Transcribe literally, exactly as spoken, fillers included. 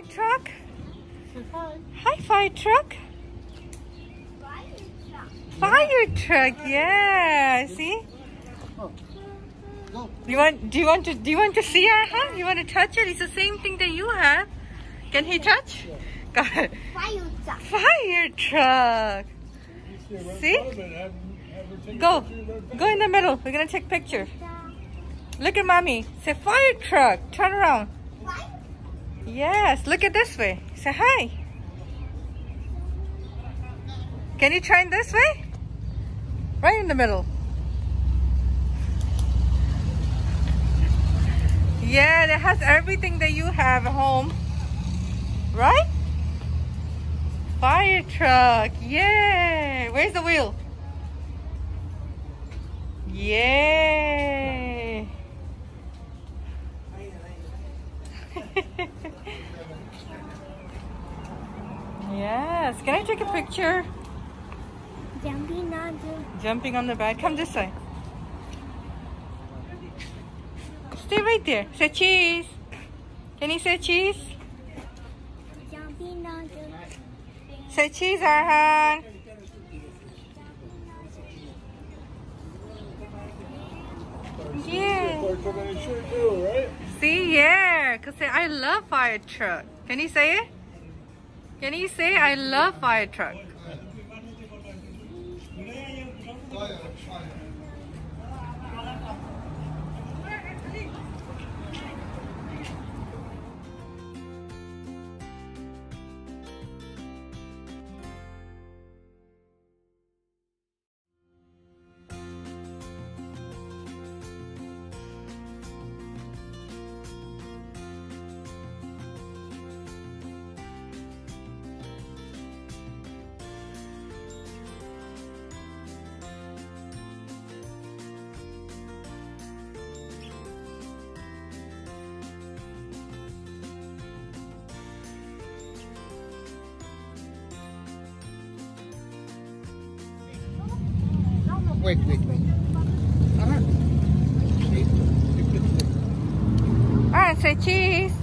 fire truck. Hi, fire truck. Fire truck, yeah. See? You want? Do you want to? Do you want to see Arhaan? You want to touch it? It's the same thing that you have. Can he touch? Got it. Fire truck. Fire truck. See? Go. Go in the middle. We're gonna take picture. Look at mommy. Say fire truck. Turn around. Yes. Look at this way. Say hi. Can you turn this way? Right in the middle. Yeah, it has everything that you have at home. Right? Fire truck. Yay! Where's the wheel? Yay! Yes. Can I take a picture? Jumping on the... Jumping on the bed. Come this way. Stay right there. Say cheese. Can you say cheese? Jumping on the... Say cheese, Arhaan. Yeah. See, yeah. Cause say I love fire truck. Can you say it? Can you say I love fire truck? Wait, wait, wait. Alright, say cheese.